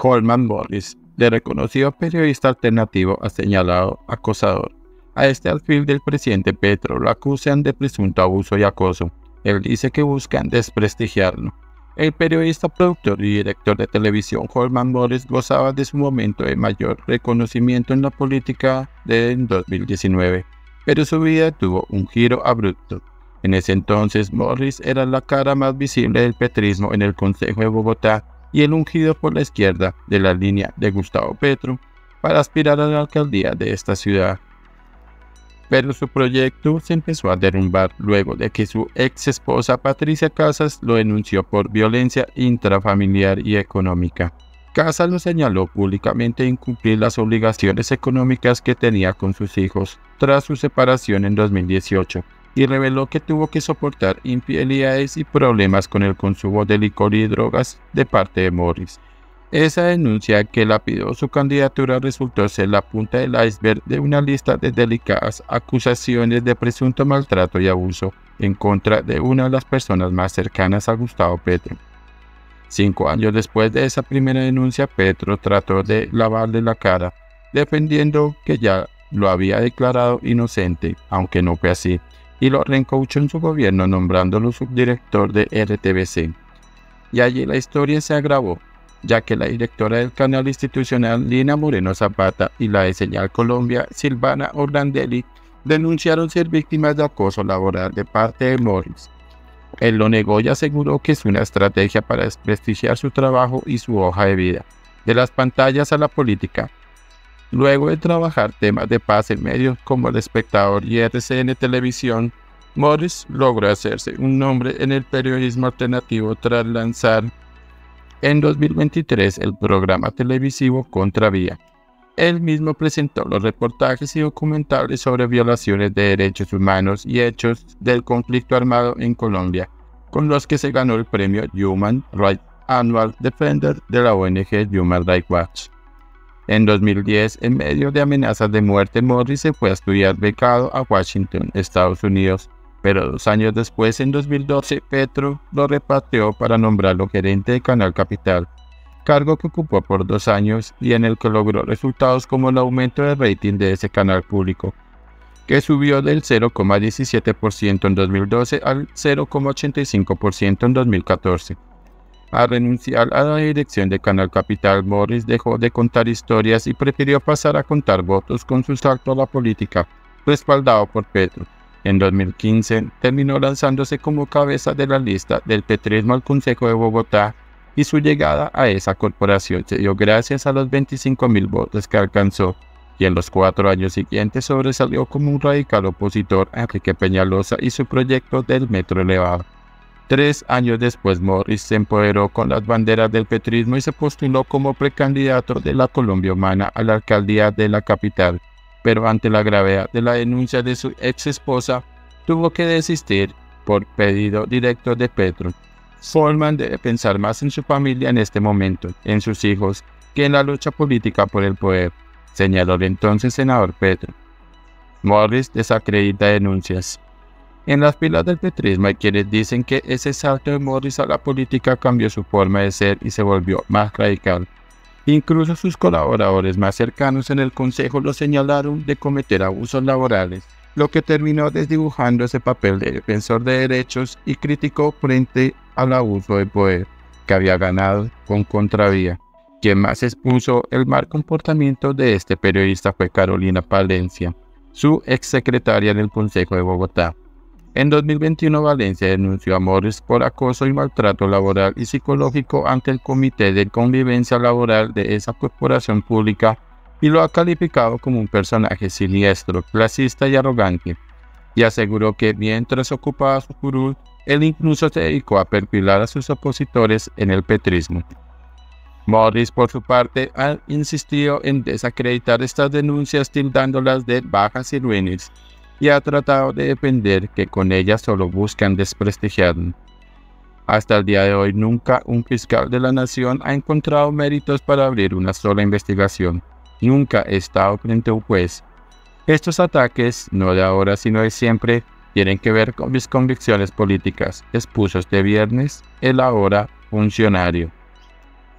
Holman Morris, de reconocido periodista alternativo, ha señalado acosador. A este alfil del presidente Petro lo acusan de presunto abuso y acoso. Él dice que buscan desprestigiarlo. El periodista, productor y director de televisión Holman Morris gozaba de su momento de mayor reconocimiento en la política de 2019, pero su vida tuvo un giro abrupto. En ese entonces, Morris era la cara más visible del petrismo en el Consejo de Bogotá y el ungido por la izquierda de la línea de Gustavo Petro para aspirar a la alcaldía de esta ciudad. Pero su proyecto se empezó a derrumbar luego de que su ex esposa Patricia Casas lo denunció por violencia intrafamiliar y económica. Casas lo señaló públicamente de incumplir las obligaciones económicas que tenía con sus hijos tras su separación en 2018 y reveló que tuvo que soportar infidelidades y problemas con el consumo de licor y drogas de parte de Morris. Esa denuncia que lapidó su candidatura resultó ser la punta del iceberg de una lista de delicadas acusaciones de presunto maltrato y abuso en contra de una de las personas más cercanas a Gustavo Petro. 5 años después de esa primera denuncia, Petro trató de lavarle la cara, defendiendo que ya lo había declarado inocente, aunque no fue así, y lo reencauchó en su gobierno nombrándolo subdirector de RTBC. Y allí la historia se agravó, ya que la directora del canal institucional Lina Moreno Zapata y la de Señal Colombia Silvana Orlandelli denunciaron ser víctimas de acoso laboral de parte de Morris. Él lo negó y aseguró que es una estrategia para desprestigiar su trabajo y su hoja de vida, de las pantallas a la política. Luego de trabajar temas de paz en medios como El Espectador y RCN Televisión, Morris logró hacerse un nombre en el periodismo alternativo tras lanzar en 2023 el programa televisivo Contravía. Él mismo presentó los reportajes y documentales sobre violaciones de derechos humanos y hechos del conflicto armado en Colombia, con los que se ganó el premio Human Rights Annual Defender de la ONG Human Rights Watch. En 2010, en medio de amenazas de muerte, Morris se fue a estudiar becado a Washington, Estados Unidos, pero 2 años después, en 2012, Petro lo repatrió para nombrarlo gerente de Canal Capital, cargo que ocupó por 2 años y en el que logró resultados como el aumento de rating de ese canal público, que subió del 0,17% en 2012 al 0,85% en 2014. Al renunciar a la dirección de Canal Capital, Morris dejó de contar historias y prefirió pasar a contar votos con su salto a la política, respaldado por Petro. En 2015, terminó lanzándose como cabeza de la lista del petrismo al Consejo de Bogotá y su llegada a esa corporación se dio gracias a los 25.000 votos que alcanzó, y en los 4 años siguientes sobresalió como un radical opositor a Enrique Peñalosa y su proyecto del metro elevado. 3 años después, Morris se empoderó con las banderas del petrismo y se postuló como precandidato de la Colombia Humana a la alcaldía de la capital, pero ante la gravedad de la denuncia de su ex esposa, tuvo que desistir por pedido directo de Petro. Holman debe pensar más en su familia en este momento, en sus hijos, que en la lucha política por el poder, señaló el entonces senador Petro. Morris desacredita denuncias. En las filas del petrismo hay quienes dicen que ese salto de Morris a la política cambió su forma de ser y se volvió más radical. Incluso sus colaboradores más cercanos en el Consejo lo señalaron de cometer abusos laborales, lo que terminó desdibujando ese papel de defensor de derechos y crítico frente al abuso de poder que había ganado con Contravía. Quien más expuso el mal comportamiento de este periodista fue Carolina Palencia, su exsecretaria en el Consejo de Bogotá. En 2021, Valencia denunció a Morris por acoso y maltrato laboral y psicológico ante el Comité de Convivencia Laboral de esa corporación pública y lo ha calificado como un personaje siniestro, clasista y arrogante, y aseguró que mientras ocupaba su curul, él incluso se dedicó a perfilar a sus opositores en el petrismo. Morris, por su parte, ha insistido en desacreditar estas denuncias tildándolas de bajas y ruines, y ha tratado de defender que con ellas solo buscan desprestigiarlo. Hasta el día de hoy, nunca un fiscal de la nación ha encontrado méritos para abrir una sola investigación. Nunca he estado frente a un juez. Estos ataques, no de ahora sino de siempre, tienen que ver con mis convicciones políticas, expuso este viernes el ahora funcionario.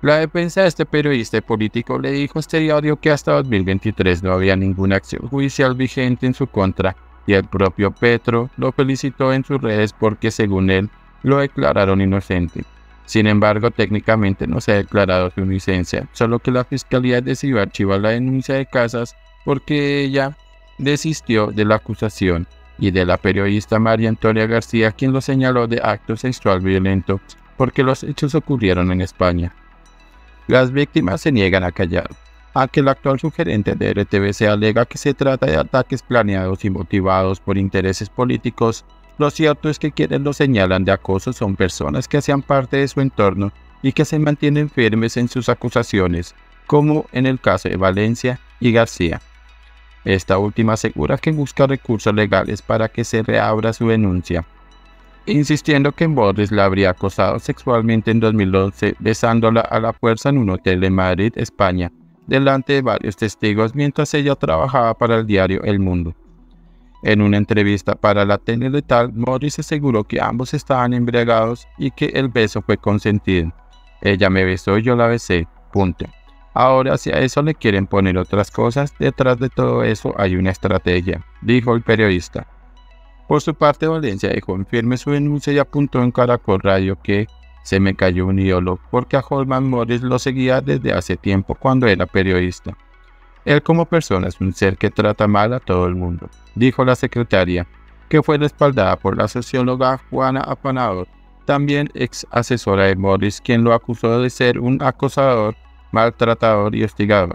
La defensa de este periodista y político le dijo a este diario que hasta 2023 no había ninguna acción judicial vigente en su contra, y el propio Petro lo felicitó en sus redes porque, según él, lo declararon inocente. Sin embargo, técnicamente no se ha declarado su inocencia, solo que la fiscalía decidió archivar la denuncia de Casas porque ella desistió de la acusación y de la periodista María Antonia García, quien lo señaló de acto sexual violento porque los hechos ocurrieron en España. Las víctimas se niegan a callar. Aunque el actual sugerente de RTBC alega que se trata de ataques planeados y motivados por intereses políticos, lo cierto es que quienes lo señalan de acoso son personas que hacían parte de su entorno y que se mantienen firmes en sus acusaciones, como en el caso de Valencia y García. Esta última asegura que busca recursos legales para que se reabra su denuncia, insistiendo que Morris la habría acosado sexualmente en 2011, besándola a la fuerza en un hotel de Madrid, España, delante de varios testigos mientras ella trabajaba para el diario El Mundo. En una entrevista para la tele letal, Morris aseguró que ambos estaban embriagados y que el beso fue consentido. Ella me besó y yo la besé, punto. Ahora, si a eso le quieren poner otras cosas, detrás de todo eso hay una estrategia, dijo el periodista. Por su parte, Valencia dejó en firme su denuncia y apuntó en Caracol Radio que se me cayó un ídolo porque a Holman Morris lo seguía desde hace tiempo cuando era periodista. Él como persona es un ser que trata mal a todo el mundo, dijo la secretaria, que fue respaldada por la socióloga Juana Apanador, también ex asesora de Morris, quien lo acusó de ser un acosador, maltratador y hostigador.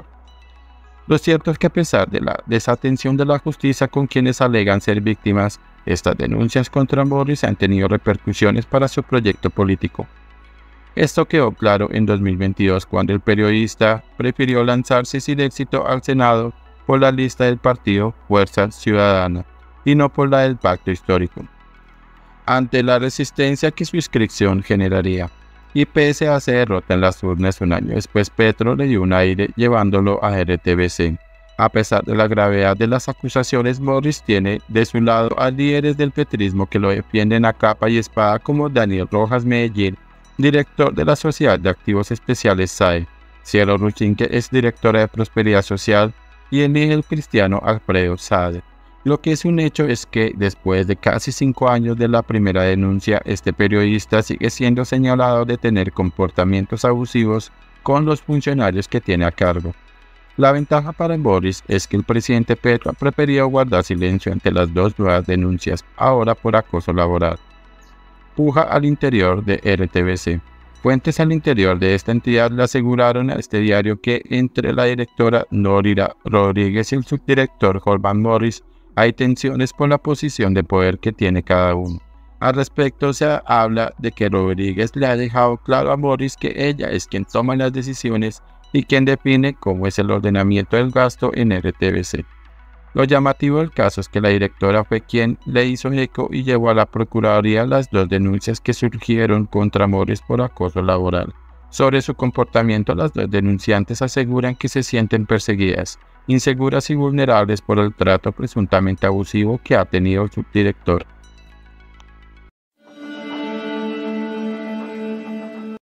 Lo cierto es que a pesar de la desatención de la justicia con quienes alegan ser víctimas, estas denuncias contra Morris han tenido repercusiones para su proyecto político. Esto quedó claro en 2022 cuando el periodista prefirió lanzarse sin éxito al Senado por la lista del partido Fuerza Ciudadana y no por la del Pacto Histórico, ante la resistencia que su inscripción generaría. Y pese a su derrota en las urnas un año después, Petro le dio un aire llevándolo a RTBC. A pesar de la gravedad de las acusaciones, Morris tiene de su lado a líderes del petrismo que lo defienden a capa y espada como Daniel Rojas Medellín, director de la Sociedad de Activos Especiales SAE, Cielo Ruchín, que es directora de Prosperidad Social, y el líder cristiano Alfredo Sade. Lo que es un hecho es que, después de casi 5 años de la primera denuncia, este periodista sigue siendo señalado de tener comportamientos abusivos con los funcionarios que tiene a cargo. La ventaja para Morris es que el presidente Petro ha preferido guardar silencio ante las dos nuevas denuncias, ahora por acoso laboral. Puja al interior de RTBC. Fuentes al interior de esta entidad le aseguraron a este diario que entre la directora Norira Rodríguez y el subdirector Holman Morris hay tensiones por la posición de poder que tiene cada uno. Al respecto se habla de que Rodríguez le ha dejado claro a Morris que ella es quien toma las decisiones y quien define cómo es el ordenamiento del gasto en RTBC. Lo llamativo del caso es que la directora fue quien le hizo eco y llevó a la Procuraduría las dos denuncias que surgieron contra Morris por acoso laboral. Sobre su comportamiento, las dos denunciantes aseguran que se sienten perseguidas, inseguras y vulnerables por el trato presuntamente abusivo que ha tenido el subdirector.